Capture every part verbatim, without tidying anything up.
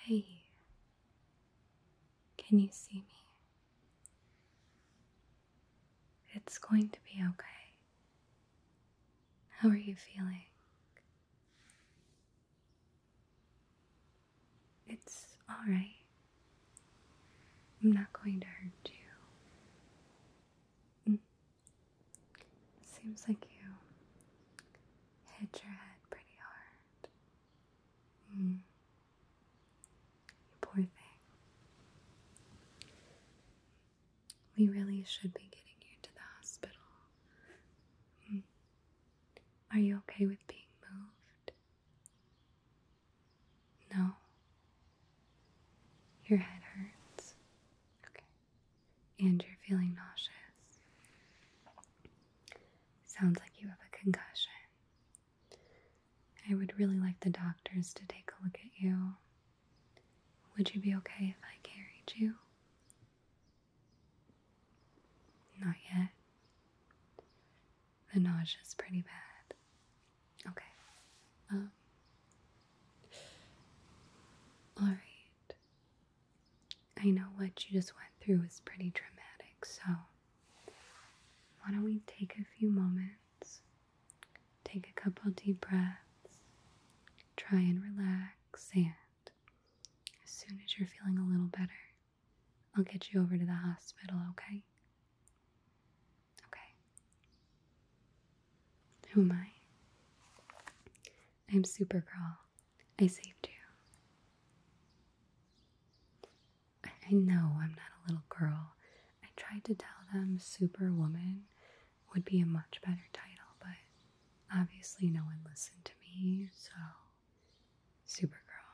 Hey, can you see me? It's going to be okay. How are you feeling? It's alright. I'm not going to hurt you. Mm. Seems like you hit your head pretty hard. Mm. You poor thing. We really should be getting you to the hospital. Mm. Are you okay with being moved? No? Your head hurts? Okay. And you're feeling nauseous? Sounds like you have a concussion. I would really like the doctors to take a look at you. Would you be okay if I carried you? Not yet. The nausea's pretty bad. Okay. Um. Alright. I know what you just went through was pretty traumatic, so why don't we take a few moments, take a couple deep breaths, try and relax, and as soon as you're feeling a little better, I'll get you over to the hospital, okay? Okay. Who am I? I'm Supergirl. I saved you. I, I know I'm not a little girl. I tried to tell them Superwoman would be a much better title, but obviously no one listened to me, so Supergirl.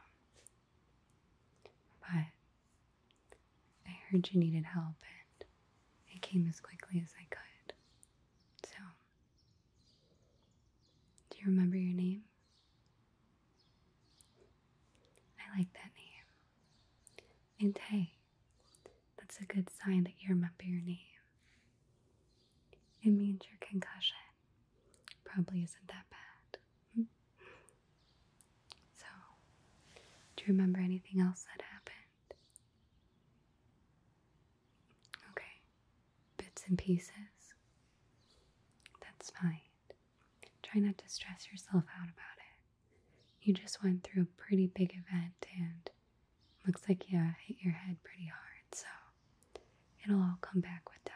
But I heard you needed help and I came as quickly as I could. So, do you remember your name? I like that name. And hey, that's a good sign that you remember your name. It means your concussion probably isn't that bad. Hmm? So, do you remember anything else that happened? Okay, bits and pieces. That's fine. Try not to stress yourself out about it. You just went through a pretty big event and looks like you hit your head pretty hard, so it'll all come back with time.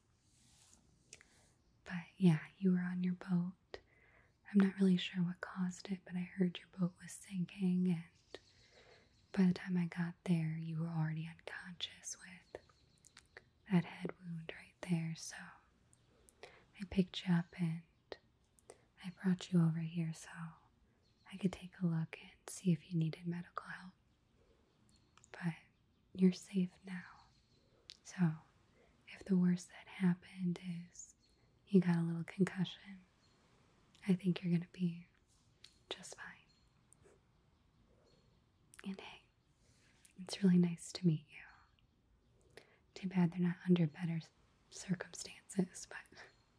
But yeah, you were on your boat. I'm not really sure what caused it, but I heard your boat was sinking, and by the time I got there, you were already unconscious with that head wound right there, so I picked you up and I brought you over here so I could take a look and see if you needed medical help. But you're safe now. So if the worst that happened is you got a little concussion, I think you're going to be just fine. And hey, it's really nice to meet you. Too bad they're not under better circumstances, but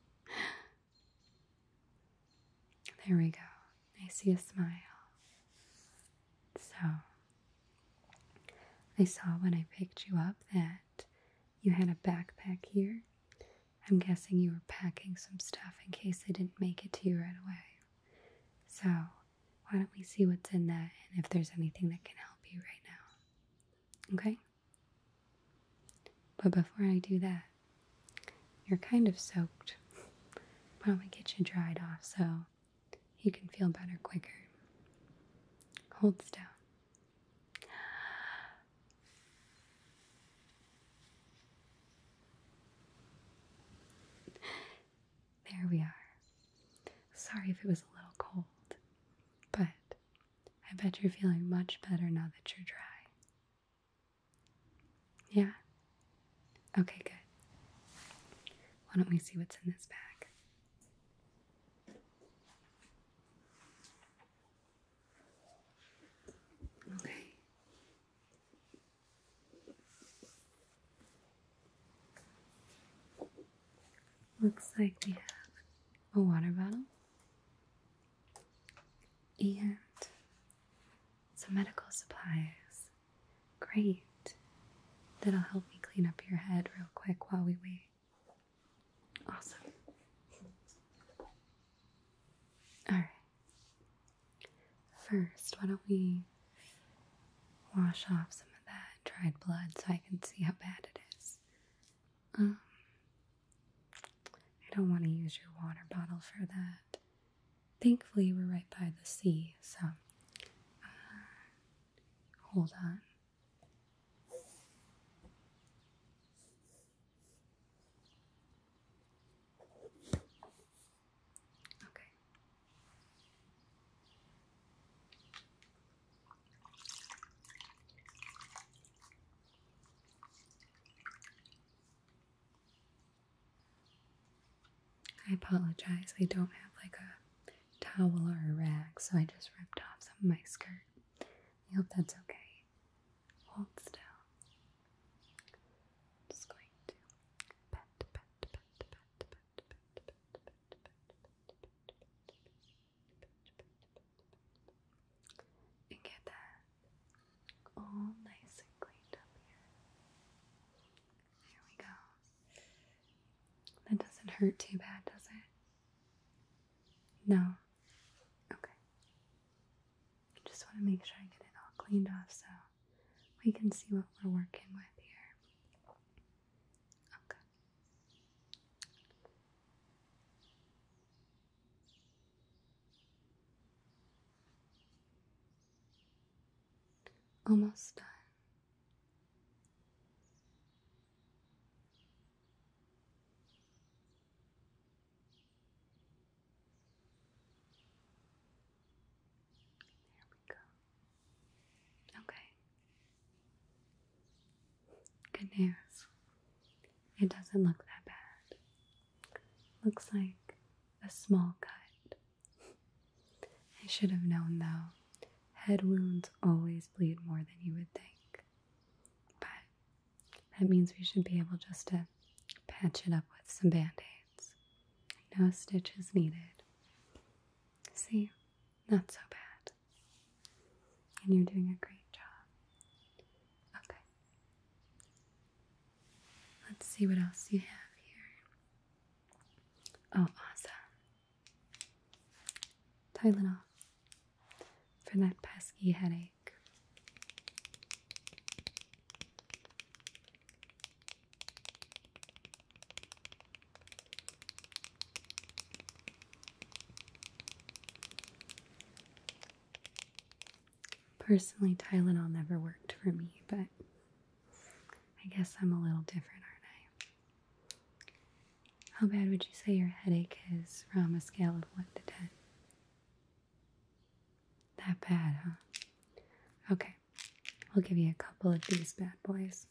there we go. I see a smile. So, I saw when I picked you up that you had a backpack here. I'm guessing you were packing some stuff in case they didn't make it to you right away. So, why don't we see what's in that and if there's anything that can help you right now? Okay? But before I do that, you're kind of soaked. Why don't we get you dried off so you can feel better quicker? Hold still. There we are. Sorry if it was a little cold, but I bet you're feeling much better now that you're dry. Yeah? Okay, good. Why don't we see what's in this bag? Okay. Looks like we have a water bottle and some medical supplies. Great. That'll help me clean up your head real quick while we wait. Awesome. Alright. First, why don't we wash off some of that dried blood so I can see how bad it is. Um, I don't want to use your water bottle for that. Thankfully, we're right by the sea, so uh, hold on. Okay. I apologize. I don't have like a towel or a rag, so I just ripped off some of my skirt. I hope that's okay. Hold still. Just going to pet, pet, pet, pet, pet, pet, pet, pet, pet, and get that all nice and cleaned up here. There we go. That doesn't hurt too bad, does it? No. Okay. Just want to make sure I get it all cleaned off so we can see what we're working with here. Okay. Almost done. There we go. Okay. Good news. It doesn't look that bad. Looks like a small cut. I should have known though. Head wounds always bleed more than you would think. But that means we should be able just to patch it up with some band-aids. No stitches needed. See? Not so bad. And you're doing a great job. Okay. Let's see what else you have here. Oh, awesome. Tylenol for that pesky headache. Personally, Tylenol never worked for me, but I guess I'm a little different, aren't I? How bad would you say your headache is from a scale of one to ten? That bad, huh? Okay, I'll give you a couple of these bad boys.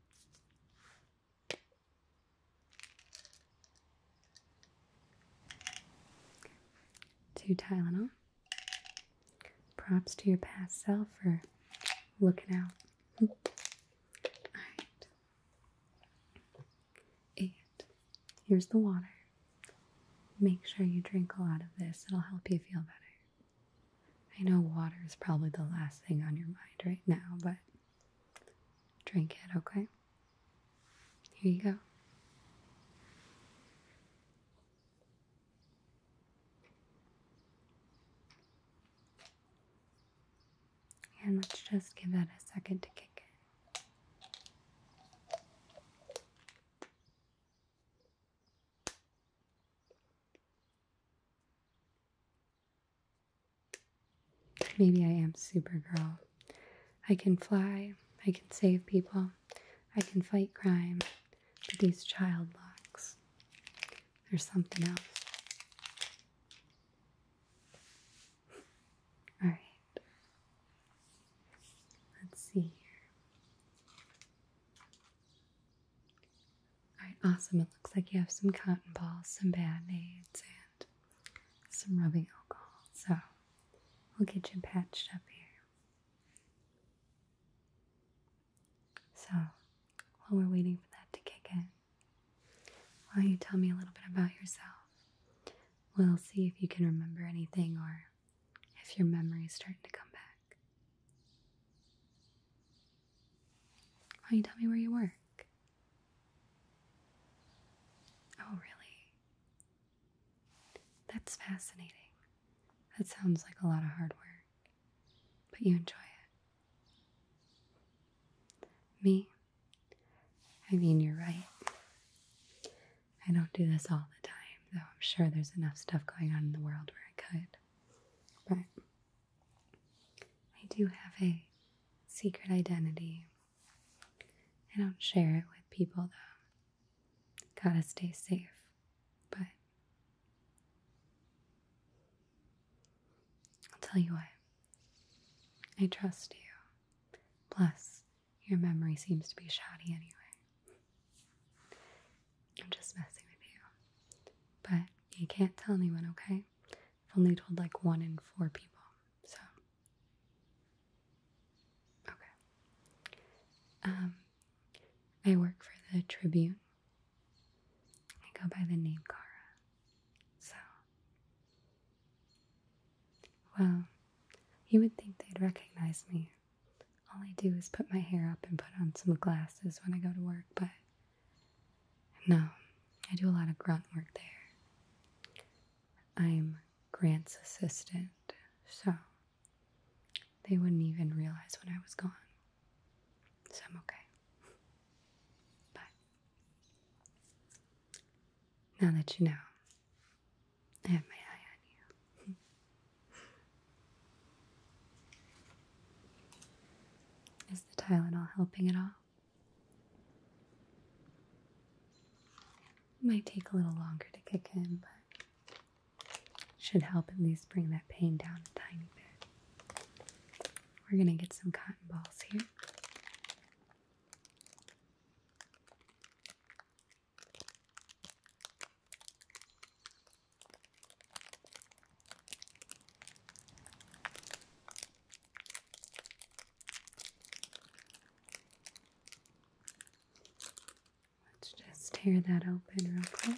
Two Tylenol. Props to your past self for looking out. Alright. And here's the water. Make sure you drink a lot of this. It'll help you feel better. I know water is probably the last thing on your mind right now, but drink it, okay? Here you go. And let's just give that a second to kick in. Maybe I am Supergirl. I can fly, I can save people, I can fight crime, but these child locks, there's something else. Alright. Let's see here. Alright, awesome. It looks like you have some cotton balls, some band-aids, and some rubbing alcohol. So, we'll get you patched up here. So, while we're waiting for that to kick in, why don't you tell me a little bit about yourself? We'll see if you can remember anything or if your memory is starting to come back. Why don't you tell me where you work? Oh, really? That's fascinating. That sounds like a lot of hard work, but you enjoy it. Me? I mean, you're right. I don't do this all the time, though I'm sure there's enough stuff going on in the world where I could. But I do have a secret identity. I don't share it with people, though. Gotta stay safe. But I'll tell you what. I trust you. Plus, your memory seems to be shoddy anyway. I'm just messing with you. But you can't tell anyone, okay? I've only told like one in four people, so. Okay. Um, I work for the Tribune. I go by the name Kara. So, well, you would think they'd recognize me. All I do is put my hair up and put on some glasses when I go to work, but no, I do a lot of grunt work there. I'm Grant's assistant, so they wouldn't even realize when I was gone. So I'm okay. But now that you know, I have my eye on you. Is the Tylenol helping at all? It might take a little longer to kick in, but should help at least bring that pain down a tiny bit. We're gonna get some cotton balls here. Let's just tear that open real quick.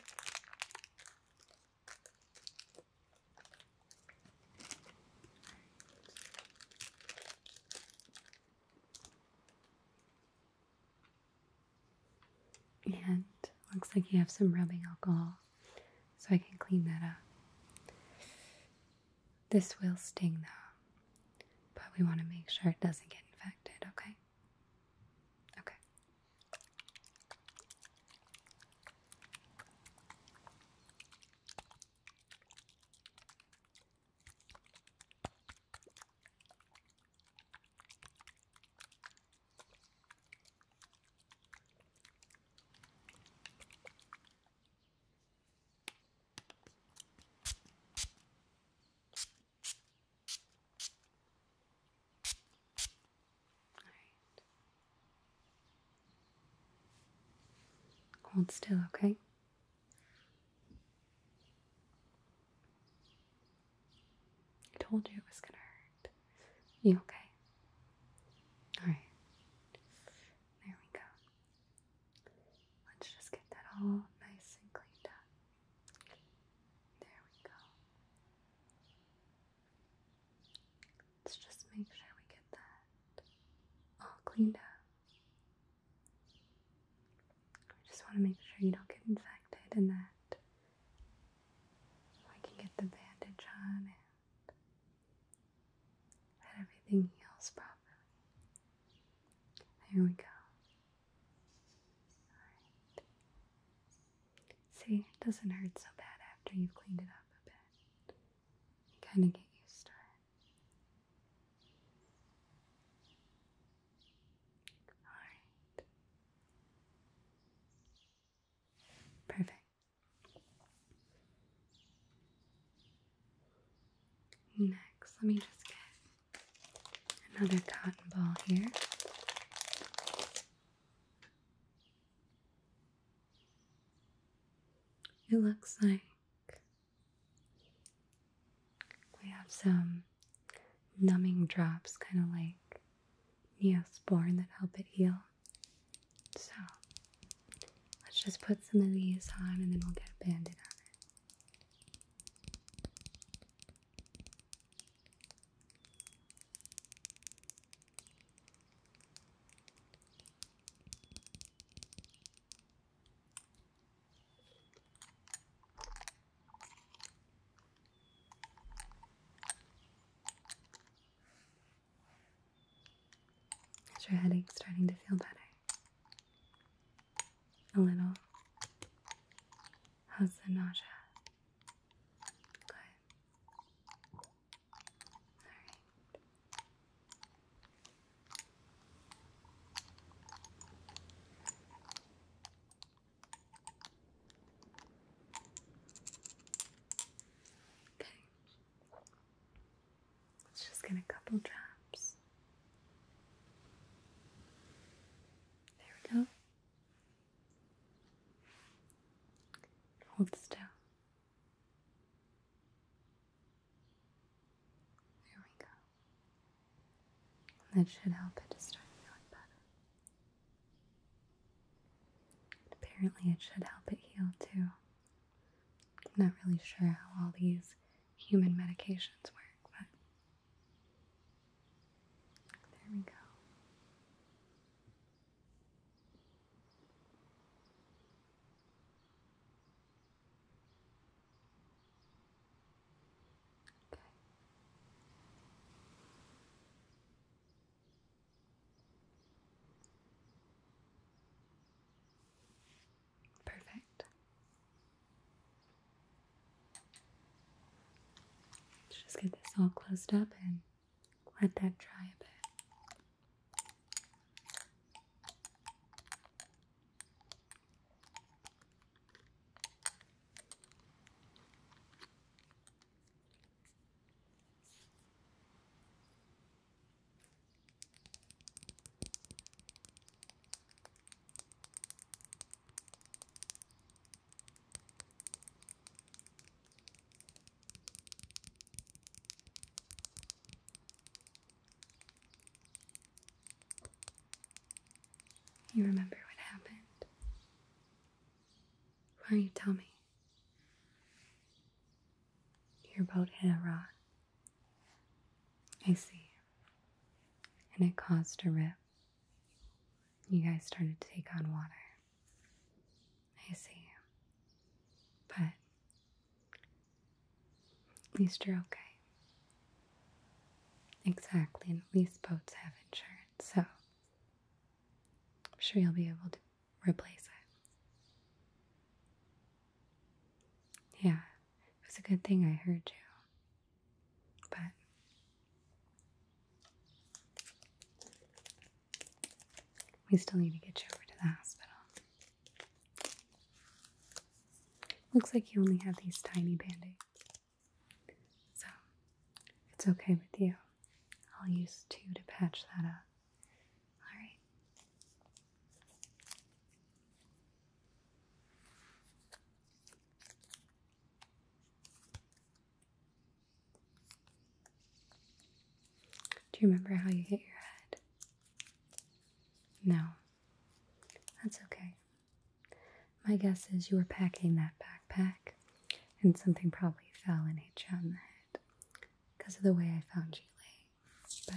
And looks like you have some rubbing alcohol, so I can clean that up. This will sting though, but we want to make sure it doesn't get infected, okay? Okay. Hold still, okay? I told you it was gonna hurt. You okay? Alright. There we go. Let's just get that all nice and cleaned up. There we go. Let's just make sure we get that all cleaned up. I just want to make sure you don't get infected and that I can get the bandage on and that everything heals properly. There we go. Alright. See, it doesn't hurt so bad after you've cleaned it up a bit. You kind of get used to it. Alright. Perfect. Next, let me just get another cotton ball here. It looks like we have some numbing drops, kind of like Neosporin, that help it heal. So, let's just put some of these on and then we'll get a band-aid on it. Is your headache starting to feel better? A little. How's the nausea? Good. Alright. Okay. Let's just get a couple drops. There we go. Hold still. There we go. That should help it to start feeling better. Apparently it should help it heal too. I'm not really sure how all these human medications work, but there we go. Okay. Perfect. Let's just get this all closed up and let that dry a bit. You remember what happened? Why don't you tell me? Your boat hit a rock. I see. And it caused a rip. You guys started to take on water. I see. But at least you're okay. Exactly, and at least boats have insurance, so I'm sure you'll be able to replace it. Yeah, it was a good thing I heard you. But we still need to get you over to the hospital. Looks like you only have these tiny band-aids. So, if it's okay with you, I'll use two to patch that up. Alright. Do you remember how you hit your head? No. That's okay. My guess is you were packing that backpack and something probably fell and hit you on the head because of the way I found you laying. But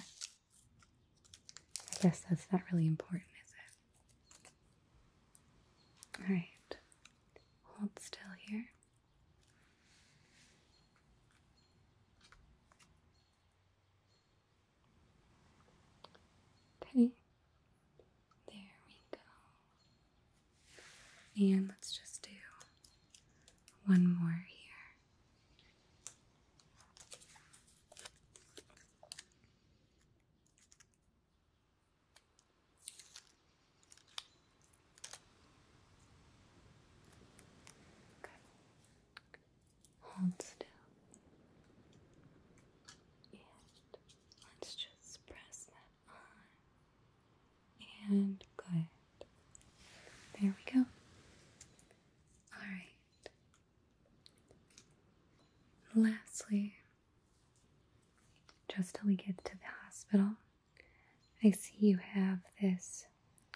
I guess that's not really important, is it? Alright. Hold still here. Okay. There we go. And let's just do one more here. Okay. Hold still. And let's just press that on. And good. There we go. Alright. Lastly, just till we get to the hospital, I see you have this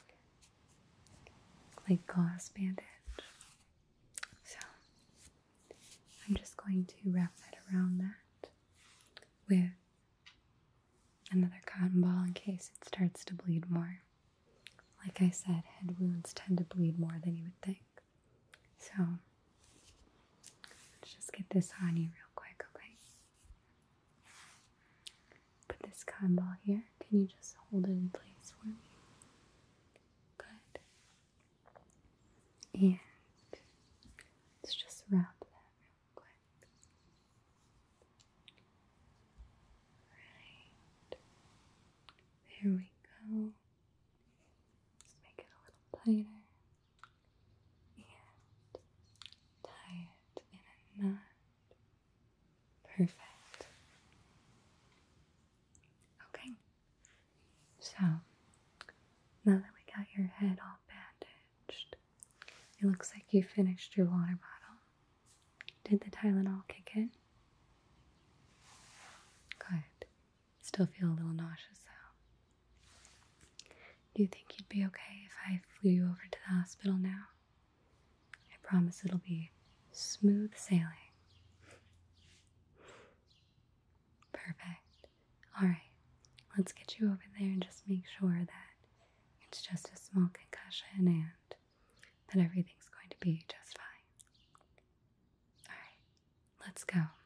like gauze bandage. So I'm just going to wrap that around that with another cotton ball in case it starts to bleed more. Like I said, head wounds tend to bleed more than you would think. So let's just get this on you real quick, okay? Put this cotton ball here. Can you just hold it in place for me? Here we go. Let's make it a little tighter. And tie it in a knot. Perfect. Okay. So, now that we got your head all bandaged, it looks like you finished your water bottle. Did the Tylenol kick in? Good. Still feel a little nauseous though. Do you think you'd be okay if I flew you over to the hospital now? I promise it'll be smooth sailing. Perfect. Alright, let's get you over there and just make sure that it's just a small concussion and that everything's going to be just fine. Alright, let's go.